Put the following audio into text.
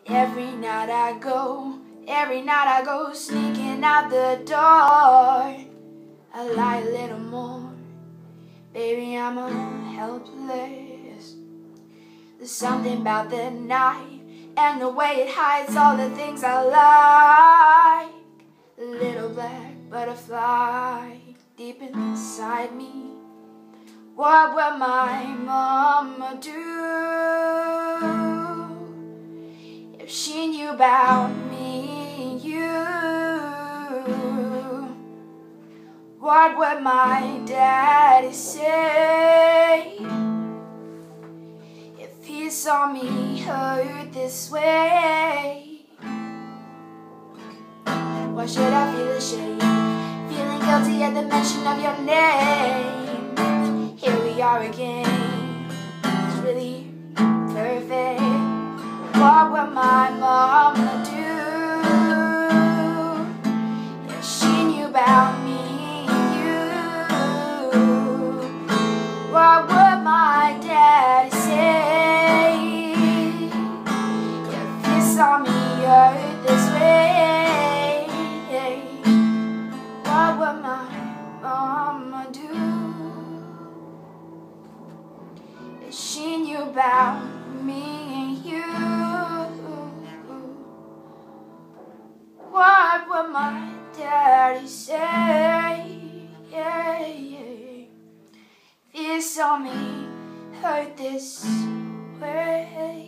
Every night I go sneaking out the door. I lie a little more, baby, I'm helpless. There's something about the night and the way it hides all the things I like. The little black butterfly deep inside me. What will my mama do if she knew about me and you? What would my daddy say if he saw me hurt this way? Why should I feel ashamed, feeling guilty at the mention of your name? Here we are again, it's really perfect. What would my mama do if she knew about me and you? What would my daddy say if he saw me hurt this way? What would my mama do if she knew about me and you? What would my daddy say if he saw me hurt this way?